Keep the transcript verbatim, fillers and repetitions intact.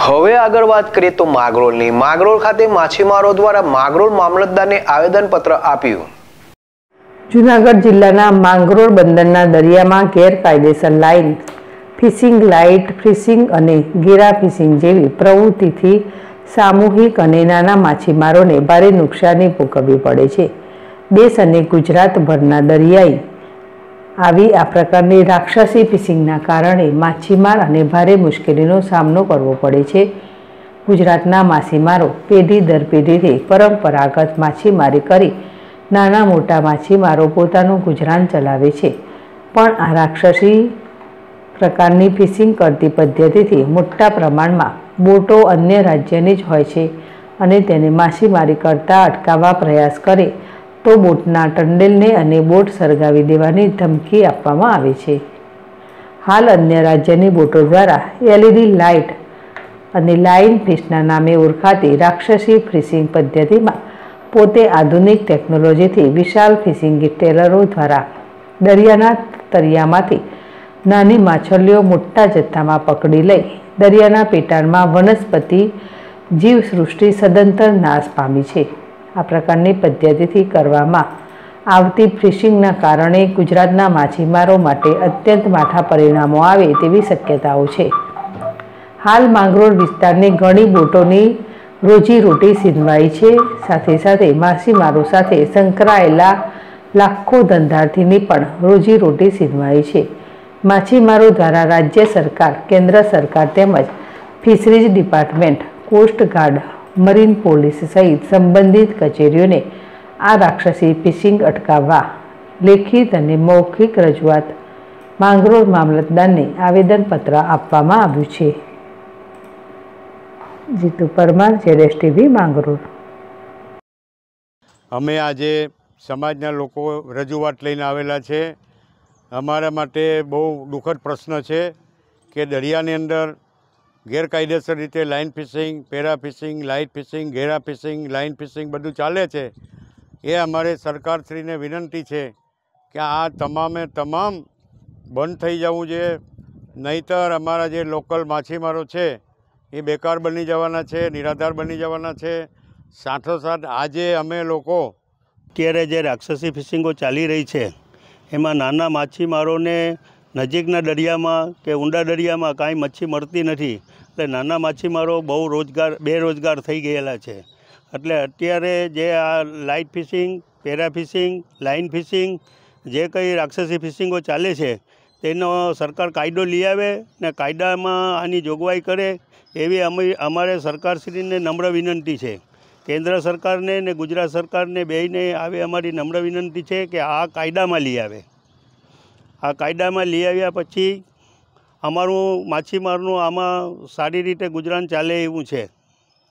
હવે આગળ વાત કરીએ તો માંગરોળની માંગરોળ ખાતે માછીમારો દ્વારા માંગરોળ મામલતદારને આવેદનપત્ર આપ્યું। જૂનાગઢ જિલ્લાના માંગરોળ બંદરના દરિયામાં ગેરકાયદેસર લાઇન ફિશિંગ, લાઇટ ફિશિંગ અને ગેરા ફિશિંગ જેવી પ્રવૃત્તિથી સામૂહિક અને નાના માછીમારોને ભારે નુકસાની ભોગવવી પડે છે। દેશ અને ગુજરાતભરના દરિયાઈ આવી આ પ્રકારની રાક્ષસી ફિશિંગના કારણે માછીમાર અને ભારે મુશ્કેલીનો સામનો કરવો પડે છે। ગુજરાતના માછીમારો પેઢી દર પેઢીથી પરંપરાગત માછીમારી કરી નાના મોટા માછીમારો પોતાનું ગુજરાન ચલાવે છે, પણ આ રાક્ષસી પ્રકારની ફિશિંગ કરતી પદ્ધતિથી મોટા પ્રમાણમાં બોટો અન્ય રાજ્યની જ હોય છે અને તેને માછીમારી કરતા અટકાવવા પ્રયાસ કરે તો બોટના ટંડેલને અને બોટ સળગાવી દેવાની ધમકી આપવામાં આવે છે। હાલ અન્ય રાજ્યની બોટો દ્વારા એલઈડી લાઇટ અને લાઇન ફિશના નામે ઓળખાતી રાક્ષસી ફિશિંગ પદ્ધતિમાં પોતે આધુનિક ટેકનોલોજીથી વિશાળ ફિશિંગ ટેલરો દ્વારા દરિયાના તળિયામાંથી નાની માછલીઓ મોટા જથ્થામાં પકડી લઈ દરિયાના પેટાળમાં વનસ્પતિ જીવસૃષ્ટિ સદંતર નાશ પામી છે। આ પ્રકારની પદ્ધતિથી કરવામાં આવતી ફિશિંગના કારણે ગુજરાતના માછીમારો માટે અત્યંત માઠા પરિણામો આવે તેવી શક્યતાઓ છે। હાલ માંગરોળ વિસ્તારની ઘણી બોટોની રોજીરોટી સીનવાઈ છે, સાથે સાથે માછીમારો સાથે સંકળાયેલા લાખો ધંધાર્થીની પણ રોજીરોટી સીનવાઈ છે। માછીમારો દ્વારા રાજ્ય સરકાર, કેન્દ્ર સરકાર તેમજ fisheries department, coast guard, marine police સહિત સંબંધિત કચેરીઓને આ રાક્ષસી ફિશિંગ અટકાવવા લેખિત અને મૌખિક રજૂઆત માંગરોળ મામલતદારને આવેદનપત્ર આપવામાં આવ્યું છે। જીતુ પરમાર, જેડેશ ટીવી, માંગરોળ। અમે આજે સમાજના લોકો રજૂઆત લઈને આવેલા છે। અમારા માટે બહુ દુઃખદ પ્રશ્ન છે કે દરિયાની અંદર ગેરકાયદેસર રીતે line fishing, para fishing, light fishing, ઘેરા ફિશિંગ, લાઇન ફિશિંગ બધું ચાલે છે। એ અમારે સરકારશ્રીને વિનંતી છે કે આ તમામે તમામ બંધ થઈ જવું જોઈએ, નહીંતર અમારા જે લોકલ માછીમારો છે એ બેકાર બની જવાના છે, નિરાધાર બની જવાના છે। સાથોસાથ આજે અમે લોકો અત્યારે જે રાક્ષસી ફિશિંગો ચાલી રહી છે એમાં નાના માછીમારોને નજીકના દરિયામાં કે ઊંડા દરિયામાં કાંઈ મચ્છી મળતી નથી, એટલે નાના માછીમારો બહુ રોજગાર બેરોજગાર થઈ ગયેલા છે। એટલે અત્યારે જે આ light fishing, para fishing, line fishing જે કંઈ રાક્ષસી ફિશિંગો ચાલે છે તેનો સરકાર કાયદો લઈ આવે ને કાયદામાં આની જોગવાઈ કરે એવી અમે અમારે સરકારશ્રીને નમ્ર વિનંતી છે। કેન્દ્ર સરકારને ને ગુજરાત સરકારને બેયને આવી અમારી નમ્ર વિનંતી છે કે આ કાયદામાં લઈ આવે। આ કાયદામાં લઈ આવ્યા પછી અમારું માછીમારનું આમાં સારી રીતે ગુજરાન ચાલે એવું છે।